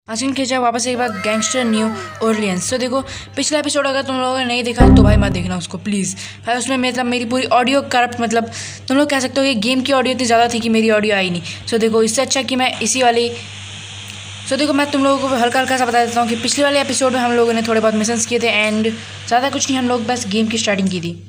आसिन खींचा वापस एक बार गैंगस्टर न्यू ओरलियंस। तो देखो पिछला एपिसोड अगर तुम लोगों ने नहीं देखा तो भाई मत देखना उसको प्लीज़ भाई। उसमें मतलब मेरी पूरी ऑडियो करप्ट, मतलब तुम लोग कह सकते हो कि गेम की ऑडियो इतनी ज़्यादा थी कि मेरी ऑडियो आई नहीं। सो देखो इससे अच्छा कि मैं इसी वाली देखो मैं तुम लोगों को हल्का हल्का सा बता देता हूँ कि पिछले वाले एपिसोड में हम लोगों ने थोड़े बहुत मिशंस किए थे एंड ज़्यादा कुछ नहीं, हम लोग बस गेम की स्टार्टिंग की थी।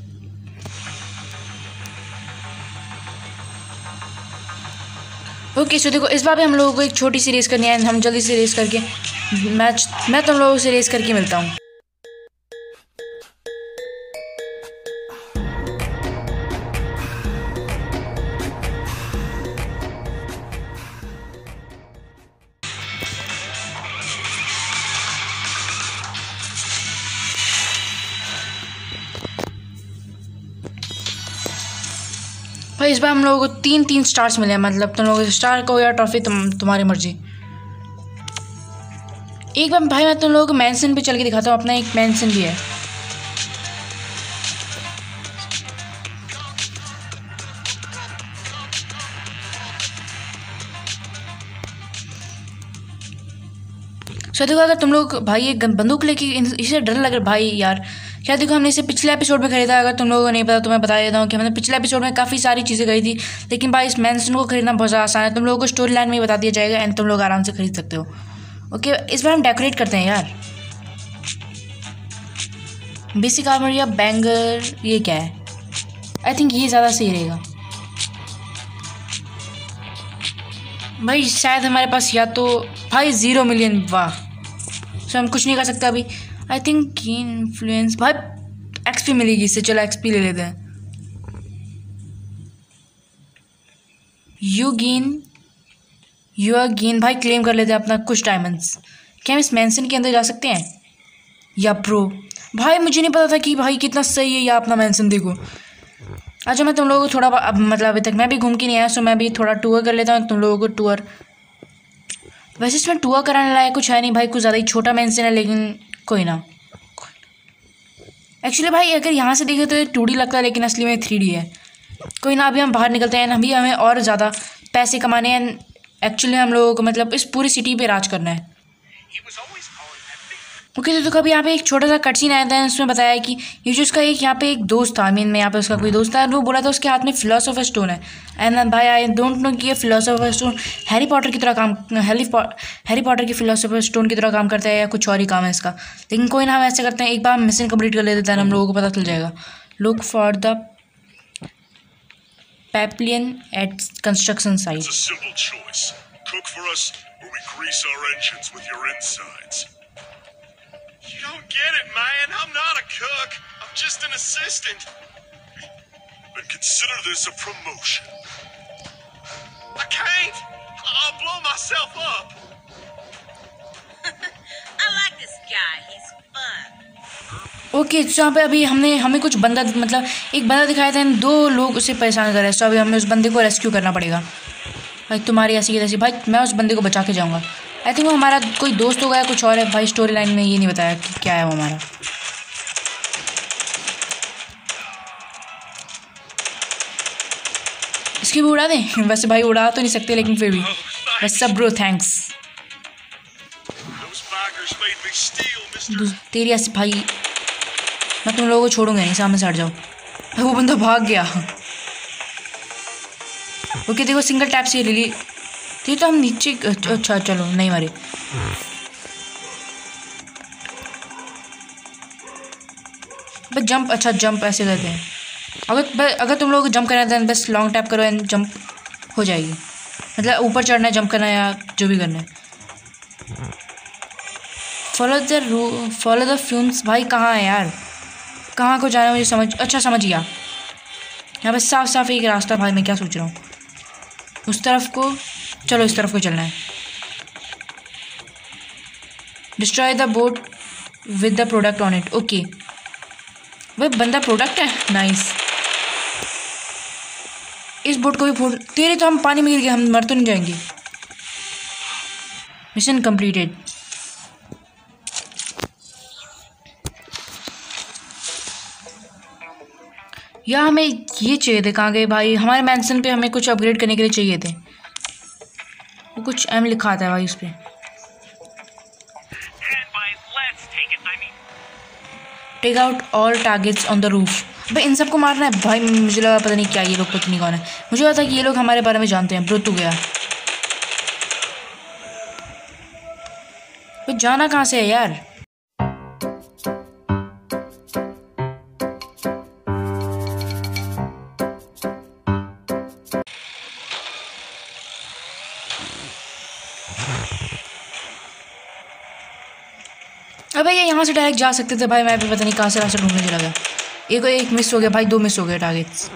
ओके सो देखो इस बार भी हम लोगों को एक छोटी सी रेस करनी है। हम जल्दी से रेस करके मैं तुम लोगों से रेस करके मिलता हूँ। भाई इस बार हम लोगों को तीन स्टार्स मिले हैं, मतलब तुम लोगों को स्टार को या ट्रॉफी तुम्हारी मर्जी। एक बार भाई मैं तुम लोगों को मैंसन पे चल के दिखाता हूँ, अपना एक मैंसन भी है। देखो अगर तुम लोग भाई ये बंदूक लेके इसे डर लग रहा भाई यार क्या। देखो हमने इसे पिछले एपिसोड में खरीदा, अगर तुम लोगों को नहीं पता तो मैं बता देता हूँ कि हमने पिछले एपिसोड में काफ़ी सारी चीज़ें खरीदी, लेकिन भाई इस मैंसन को खरीदना बहुत ज़्यादा आसान है। तुम लोगों को स्टोरी लाइन में ही बता दिया जाएगा एंड तुम लोग आराम से खरीद सकते हो। ओके इस बार हम डेकोरेट करते हैं यार। बेसिक आर्मर या बैंगर, ये क्या है? आई थिंक ये ज़्यादा सही रहेगा भाई। शायद हमारे पास या तो भाई 0 मिलियन, वाह। सो हम कुछ नहीं कर सकते अभी। आई थिंक गेन इन्फ्लुएंस, भाई एक्सपी मिलेगी इससे, चलो एक्सपी ले लेते हैं। यू आर गेन, भाई क्लेम कर लेते हैं अपना कुछ डायमंड्स। क्या हम इस मैंसन के अंदर जा सकते हैं या प्रो? भाई मुझे नहीं पता था कि भाई कितना सही है या अपना मैंसन। देखो अच्छा मैं तुम लोगों को थोड़ा अब मतलब अभी तक मैं भी घूम के नहीं आया, सो मैं भी थोड़ा टूर कर लेता हूँ तुम लोगों को टूर। वैसे इसमें टूर कराने लायक कुछ है नहीं भाई, कुछ ज़्यादा ही छोटा मैंसन है, लेकिन कोई ना। एक्चुअली भाई अगर यहाँ से देखें तो ये 2D लगता है लेकिन असली में 3D है। कोई ना, अभी हम बाहर निकलते हैं, अभी हमें और ज़्यादा पैसे कमाने हैं। एक्चुअली हम लोगों को मतलब इस पूरी सिटी पे राज करना है। ओके तो देखो अभी यहाँ पे एक छोटा सा कट सीन आया था, उसमें बताया कि ये जो उसका एक यहाँ पे एक दोस्त था, आई मीन में यहाँ पे उसका कोई दोस्त था, वो बोला था उसके हाथ में फिलोसोफर स्टोन है। एंड भाई आई डोंट नो कि ये फिलोसोफर स्टोन हैरी पॉटर की तरह काम हैरी पॉटर की फिलोसोफर स्टोन की तरह काम करता है या कुछ और ही काम है इसका। लेकिन कोई ना, हम ऐसे करते हैं एक बार मिशन कंप्लीट कर लेते हैं, हम लोगों को पता चल जाएगा। Look for the pavilion at construction site. You don't get it, man. I'm not a cook. I'm just an assistant. Then consider this a promotion. I can't. I'll blow myself up. I like this guy. He's fun. Okay तो यहाँ पे अभी हमें कुछ बंदा, मतलब एक बंदा दिखाया था, दो लोग उसे परेशान कर रहे हैं। तो अभी हमें उस बंदे को रेस्क्यू करना पड़ेगा। भाई तुम्हारी ऐसी की तैसी, भाई मैं उस बंदे को बचा के जाऊँगा। आई थिंक वो हमारा कोई दोस्त होगा या कुछ और है भाई, स्टोरी लाइन में ये नहीं बताया कि क्या है वो हमारा। इसकी भी उड़ा दें? वैसे भाई उड़ा तो नहीं सकते लेकिन फिर भी वैसे ब्रो थैंक्स। तेरी ऐसी भाई मैं तुम लोगों को छोड़ूंगा नहीं, सामने से हट जाओ। भाई वो बंदा भाग गया। ओके देखो सिंगल टैप से रिलीज थी तो हम नीचे, अच्छा चलो नहीं मरे। बस जंप, अच्छा जंप ऐसे करते हैं। अगर तुम लोग को जंप करना है तो बस लॉन्ग टैप करो एंड जंप हो जाएगी। मतलब ऊपर चढ़ना है, जंप करना है या जो भी करना है। फॉलो द फ्यूम्स, भाई कहाँ है यार, कहाँ को जाना है मुझे अच्छा समझ गया। यहाँ बस साफ साफ एक रास्ता, भाई मैं क्या सोच रहा हूँ उस तरफ को, चलो इस तरफ को चलना है। Destroy the boat with the product on it. Okay भाई बंदा प्रोडक्ट है, नाइस। इस बोट को भी फोड़ तेरे, तो हम पानी में गिर गए, हम मर तो नहीं जाएंगे। Mission completed. या हमें ये चाहिए थे, कहाँ गए भाई? हमारे मैंसन पे हमें कुछ अपग्रेड करने के लिए चाहिए थे। वो कुछ एम लिखा था भाई उस पर। Take out all targets on the roof. भाई इन सबको मारना है भाई। मुझे लगा पता नहीं क्या ये लोग, पता नहीं कौन है। मुझे लगा था कि ये लोग हमारे बारे में जानते हैं। ब्रो तू गया भाई, जाना कहाँ से है यार। अबे ये यहाँ से डायरेक्ट जा सकते थे भाई। मैं भी पता नहीं कहाँ से रास्ता ढूंढने चला गया। एक मिस हो गया भाई, 2 मिस हो गए टारगेट्स।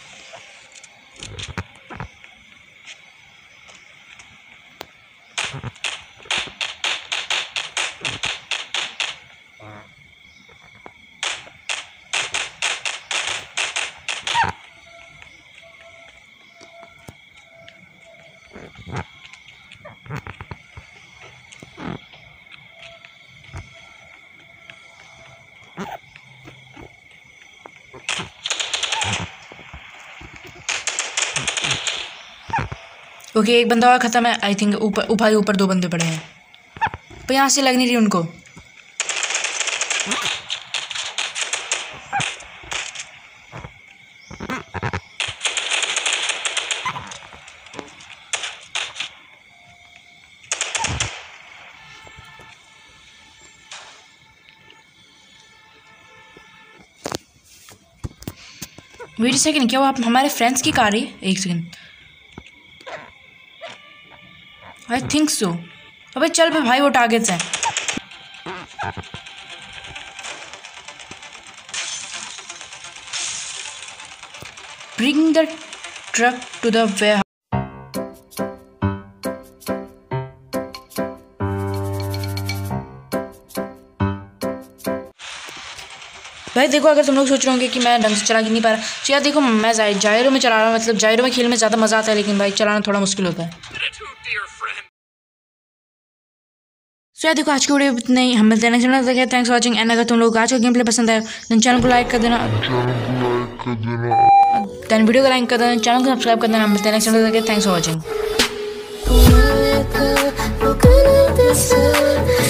ओके एक बंदा और ख़त्म है आई थिंक। ऊपर 2 बंदे पड़े हैं। पर यहाँ से लग नहीं रही उनको। वेट अ सेकंड, क्या वो आप हमारे फ्रेंड्स की कार है? एक सेकंड, आई थिंक सो। अबे चल पे भाई, वो टारगेट्स हैं। Bring the truck to the ware. भाई देखो, अगर तुम लोग सोच रहे होंगे कि मैं ढंग से चला नहीं पा रहा, तो यार देखो मैं जायरो में चला रहा हूँ। मतलब जायरो में खेल में ज़्यादा मज़ा आता है, लेकिन भाई चलाना थोड़ा मुश्किल होता है। सो यार देखो, आज की वीडियो इतना ही। हम मिलते हैं नेक्स्ट वीडियो में। Thanks for watching. एंड अगर तुम लोग आज का गेम प्ले पसंद आया तो चैनल को लाइक कर देना, देन वीडियो को लाइक कर देना, चैनल को सब्सक्राइब कर देना। हम मिलते हैं नेक्स्ट वीडियो में। Thanks for watching.